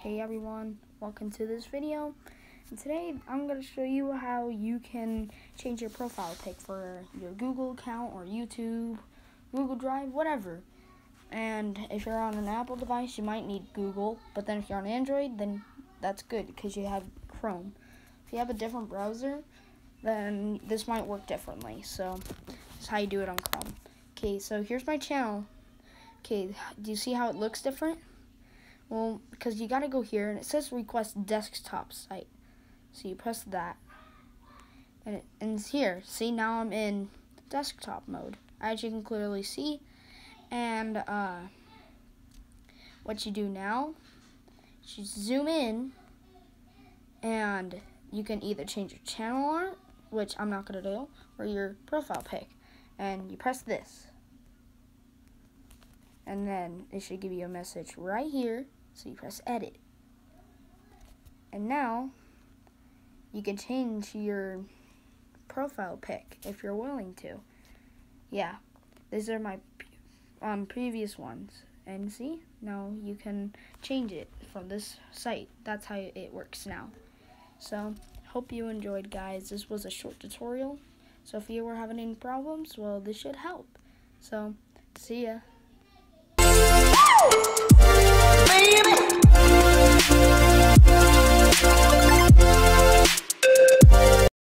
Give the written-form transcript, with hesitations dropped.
Hey everyone, welcome to this video. And today I'm going to show you how you can change your profile pic for your Google account or YouTube, Google Drive, whatever. And if you're on an Apple device, you might need Google, but then if you're on Android, then that's good because you have Chrome. If you have a different browser, then this might work differently. So this is how you do it on Chrome. Okay, so here's my channel. Okay, do you see how it looks different? Well, because you gotta go here, and it says request desktop site. So you press that, and it's here. See, now I'm in desktop mode, as you can clearly see. And what you do now, you zoom in, and you can either change your channel art, which I'm not gonna do, or your profile pic. And you press this, and then it should give you a message right here. So you press edit, and now you can change your profile pic if you're willing to. Yeah, these are my previous ones, and see, now you can change it from this site. That's how it works now. So hope you enjoyed, guys. This was a short tutorial, so if you were having any problems, well, this should help. So see ya.